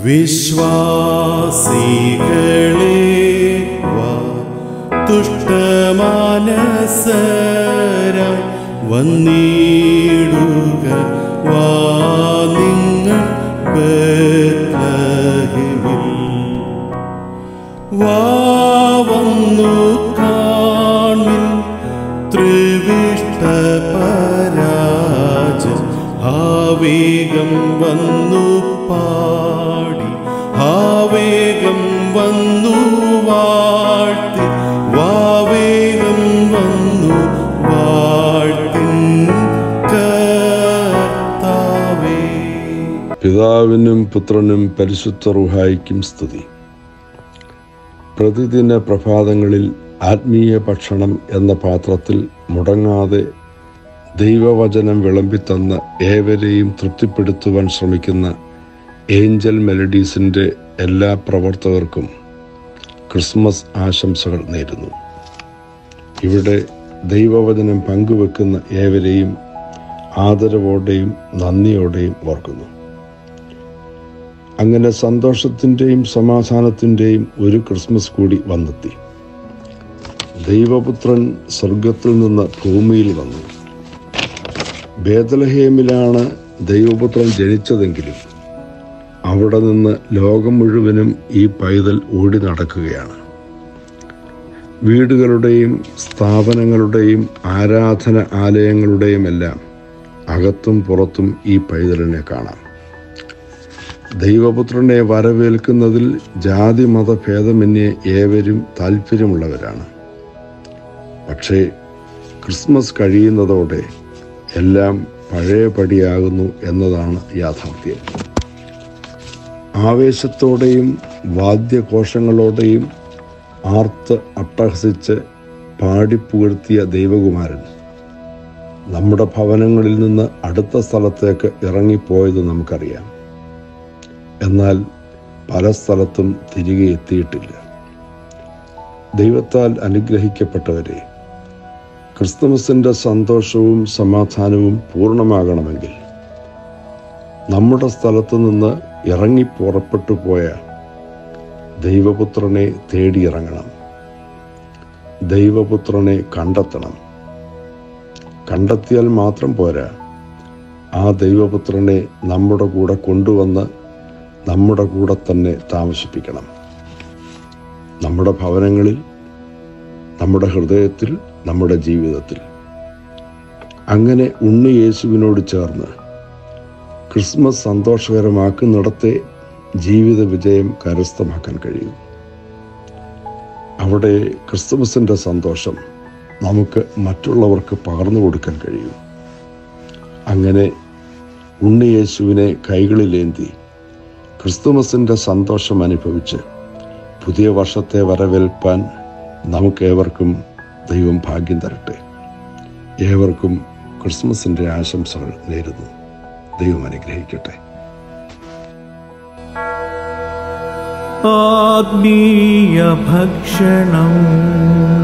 വിശ്വാസികളെ തുഷ്ടമാനസരായി വന്നിടുക വാ നിങ്ങൾ ബേത്ലഹേമിൽ വാ വന്നു കാണിൻ ത്രിവിഷ്ട പരാജൻ ആവേഗം വന്നു പാടി ആവേഗം വന്നു വാഴ്ത്തി വാവേഗം വന്നു വാഴ്ത്തിൻ കർത്താവേ. പിതാവിനും പുത്രനും പരിശുദ്ധ റൂഹായിക്കും സ്തുതി. പ്രതിദിന പ്രഭാതങ്ങളിൽ ആത്മീയ ഭക്ഷണം എന്ന പാത്രത്തിൽ മുടങ്ങാതെ ദൈവവചനം വിളമ്പിത്തന്ന് ഏവരെയും തൃപ്തിപ്പെടുത്തുവാൻ ശ്രമിക്കുന്ന ഏഞ്ചൽ മെലഡീസിൻ്റെ എല്ലാ പ്രവർത്തകർക്കും ക്രിസ്മസ് ആശംസകൾ നേരുന്നു. ഇവിടെ ദൈവവചനം പങ്കുവെക്കുന്ന ഏവരെയും ആദരവോടെയും നന്ദിയോടെയും ഓർക്കുന്നു. അങ്ങനെ സന്തോഷത്തിൻ്റെയും സമാധാനത്തിൻ്റെയും ഒരു ക്രിസ്മസ് കൂടി വന്നെത്തി. ദൈവപുത്രൻ സ്വർഗത്തിൽ നിന്ന് ഭൂമിയിൽ വന്നു. ബേത്ലഹേമിലാണ് ദൈവപുത്രൻ ജനിച്ചതെങ്കിലും അവിടെ നിന്ന് ലോകം മുഴുവനും ഈ പൈതൽ ഓടി നടക്കുകയാണ്. വീടുകളുടെയും സ്ഥാപനങ്ങളുടെയും ആരാധന ആലയങ്ങളുടെയും എല്ലാം അകത്തും പുറത്തും ഈ പൈതലിനെ കാണാം. ദൈവപുത്രനെ വരവേൽക്കുന്നതിൽ ജാതി മതഭേദമന്യേ ഏവരും താല്പര്യമുള്ളവരാണ്. പക്ഷേ ക്രിസ്മസ് കഴിയുന്നതോടെ എല്ലാം പഴയപടിയാകുന്നു എന്നതാണ് യാഥാർത്ഥ്യം. ആവേശത്തോടെയും വാദ്യഘോഷങ്ങളോടെയും ആർത്ത് അട്ടഹസിച്ച് പാടിപ്പുകഴ്ത്തിയ ദൈവകുമാരൻ നമ്മുടെ ഭവനങ്ങളിൽ നിന്ന് അടുത്ത സ്ഥലത്തേക്ക് ഇറങ്ങിപ്പോയത് നമുക്കറിയാം. എന്നാൽ പല സ്ഥലത്തും തിരികെ എത്തിയിട്ടില്ല. ദൈവത്താൽ അനുഗ്രഹിക്കപ്പെട്ടവരെ, ക്രിസ്തുമസിൻ്റെ സന്തോഷവും സമാധാനവും പൂർണ്ണമാകണമെങ്കിൽ നമ്മുടെ സ്ഥലത്തു നിന്ന് ഇറങ്ങിപ്പുറപ്പെട്ടു പോയ ദൈവപുത്രനെ തേടിയിറങ്ങണം. ദൈവപുത്രനെ കണ്ടെത്തണം. കണ്ടെത്തിയാൽ മാത്രം പോരാ, ആ ദൈവപുത്രനെ നമ്മുടെ കൂടെ കൊണ്ടുവന്ന് നമ്മുടെ കൂടെ തന്നെ താമസിപ്പിക്കണം. നമ്മുടെ ഭവനങ്ങളിൽ, നമ്മുടെ ഹൃദയത്തിൽ, നമ്മുടെ ജീവിതത്തിൽ. അങ്ങനെ ഉണ്ണി യേശുവിനോട് ചേർന്ന് ക്രിസ്മസ് സന്തോഷകരമാക്കുന്നിടത്തെ ജീവിത വിജയം കരസ്ഥമാക്കാൻ കഴിയും. അവിടെ ക്രിസ്തുമസിൻ്റെ സന്തോഷം നമുക്ക് മറ്റുള്ളവർക്ക് പകർന്നു കൊടുക്കാൻ കഴിയും. അങ്ങനെ ഉണ്ണി യേശുവിനെ കൈകളിലേന്തി ക്രിസ്തുമസിൻ്റെ സന്തോഷം അനുഭവിച്ച് പുതിയ വർഷത്തെ വരവേൽപ്പാൻ നമുക്കേവർക്കും ദൈവം ഭാഗ്യം തരട്ടെ. ഏവർക്കും ക്രിസ്മസിൻ്റെ ആശംസകൾ നേരുന്നു. ദൈവം അനുഗ്രഹിക്കട്ടെ. ആത്മീയ ഭക്ഷണം